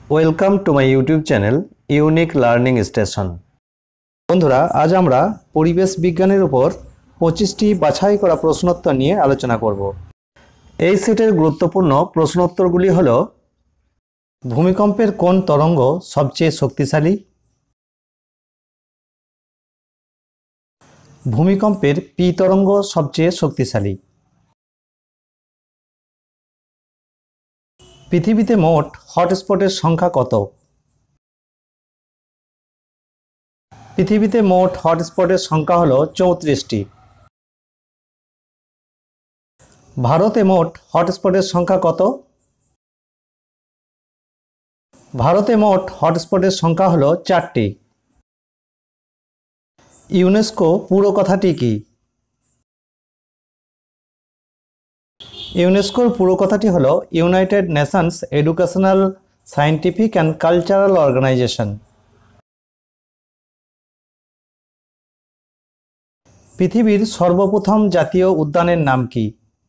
Welcome to my YouTube channel unique learning station. বন্ধুরা, আজ আমরা পরিবেশ বিজ্ঞানের উপর 25টি বাছাই করা প্রশ্নোত্তর নিয়ে আলোচনা করব। এই সেটের গুরুত্বপূর্ণ প্রশ্নোত্তরগুলি হল: ভূমিকম্পের কোন তরঙ্গ সবচেয়ে শক্তিশালী? ভূমিকম্পের পি তরঙ্গ সবচেয়ে শক্তিশালী। পৃথিবীতে মোট হটস্পটের সংখ্যা কত? পৃথিবীতে মোট হটস্পটের সংখ্যা হল 34টি। ভারতে মোট হটস্পটের সংখ্যা কত? ভারতে মোট হটস্পটের সংখ্যা হল 4টি। ইউনেস্কো পুরো কথাটি কি? ইউনেস্কোর পুরো কথাটি হল United Nations Educational, Scientific and Cultural Organization. পৃথিবীর সর্বপ্রথম জাতীয় উদ্যানের নাম কি?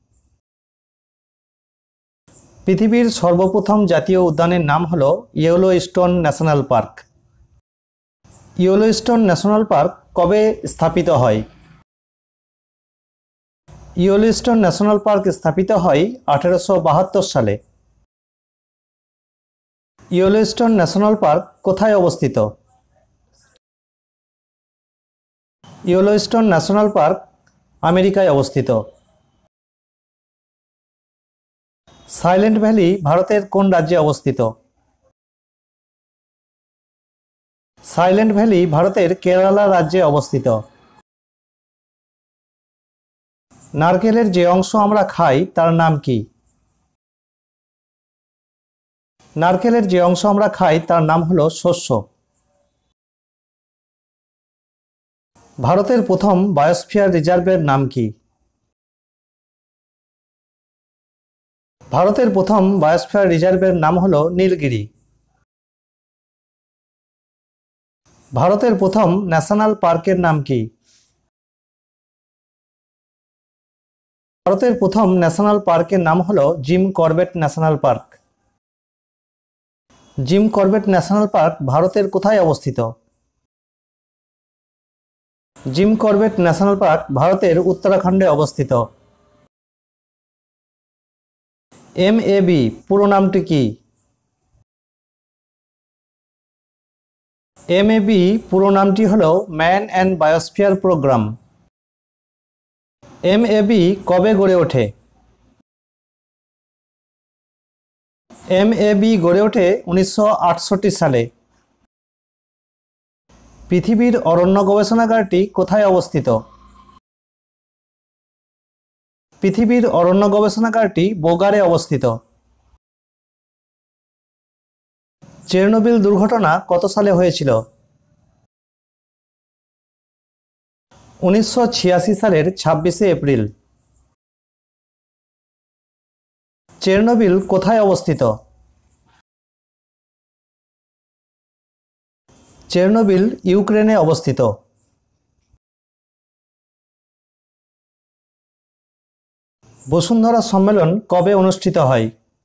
পৃথিবীর সর্বপ্রথম জাতীয় উদ্যানের নাম হল Yellowstone National Park. Yellowstone National Park কবে স্থাপিত হয়? ইয়েলোস্টোন ন্যাশনাল পার্ক স্থাপিত হয় 1872 সালে। ইয়েলোস্টোন ন্যাশনাল পার্ক কোথায় অবস্থিত? ইয়েলোস্টোন ন্যাশনাল পার্ক আমেরিকায় অবস্থিত। সাইলেন্ট ভ্যালি ভারতের কোন রাজ্যে অবস্থিত? সাইলেন্ট ভ্যালি ভারতের কেরালা রাজ্যে অবস্থিত। নারকেলের যে অংশ আমরা খাই তার নাম কি? নারকেলের যে অংশ আমরা খাই তার নাম হলো শস্য। ভারতের প্রথম বায়োস্ফিয়ার রিজার্ভের নাম কি? ভারতের প্রথম বায়োস্ফিয়ার রিজার্ভের নাম হলো নীলগিরি। ভারতের প্রথম ন্যাশনাল পার্কের নাম কি? ভারতের প্রথম ন্যাশনাল পার্কের নাম হলো Jim Corbett National Park. Jim Corbett National Park ভারতের কোথায় অবস্থিত? জিম করবেট ন্যাশনাল পার্ক ভারতের উত্তরাখণ্ডে অবস্থিত। MAB পুরো নামটি কি? MAB পুরো নামটি হলো Man and Biosphere Programme. MAB কবে গড়ে ওঠে? MAB গড়ে ওঠে 1968 সালে। পৃথিবীর অরণ্য গবেষণাগারটি কোথায় অবস্থিত? পৃথিবীর অরণ্য গবেষণাগারটি বোগারে অবস্থিত। চেরনোবিল দুর্ঘটনা কত সালে হয়েছিল? 1986 সালের 26শে এপ্রিল। চেরনোবিল কোথায় অবস্থিত? চেরনোবিল ইউক্রেনে অবস্থিত। বসুন্ধরা সম্মেলন কবে অনুষ্ঠিত হয়?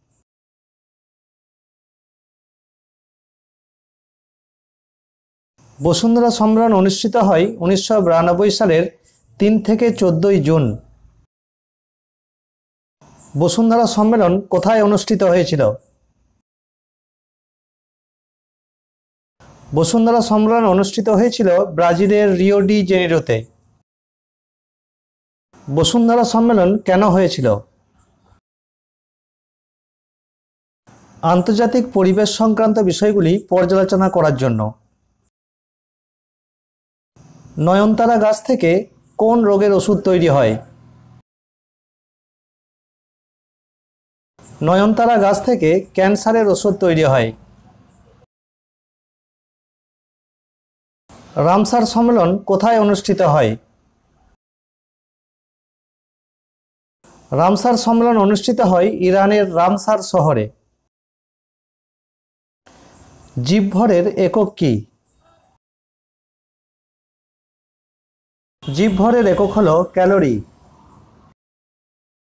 বসুন্ধরা সম্মেলন অনুষ্ঠিত হয় 1992 সালের 3 থেকে 14 জুন। বসুন্ধরা সম্মেলন কোথায় অনুষ্ঠিত হয়েছিল? বসুন্ধরা সম্মেলন অনুষ্ঠিত হয়েছিল ব্রাজিলের রিও ডি জেনিরোতে। বসুন্ধরা সম্মেলন কেন হয়েছিল? আন্তর্জাতিক পরিবেশ সংক্রান্ত বিষয়গুলি পর্যালোচনা করার জন্য। নয়নতারা গাছ থেকে কোন রোগের ওষুধ তৈরি হয়? নয়নতারা গাছ থেকে ক্যান্সারের ওষুধ তৈরি হয়। রামসার সম্মেলন কোথায় অনুষ্ঠিত হয়? রামসার সম্মেলন অনুষ্ঠিত হয় ইরানের রামসার শহরে। জীবভরের একক কি? জীবভরের একক হলো ক্যালোরি।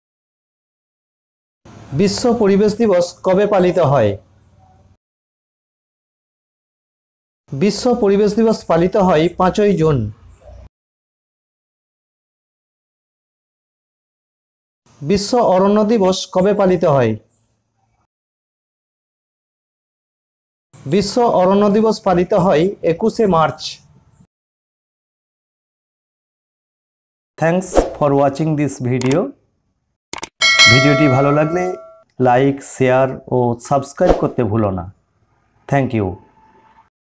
বিশ্ব পরিবেশ দিবস কবে পালিত হয়? বিশ্ব পরিবেশ দিবস পালিত হয় 5ই জুন। বিশ্ব অরণ্য দিবস কবে পালিত হয়? বিশ্ব অরণ্য দিবস পালিত হয় 21শে March. Thanks for watching this video. ভিডিওটি ভালো লাগলে লাইক, শেয়ার ও সাবস্ক্রাইব করতে ভুলো না। Thank you.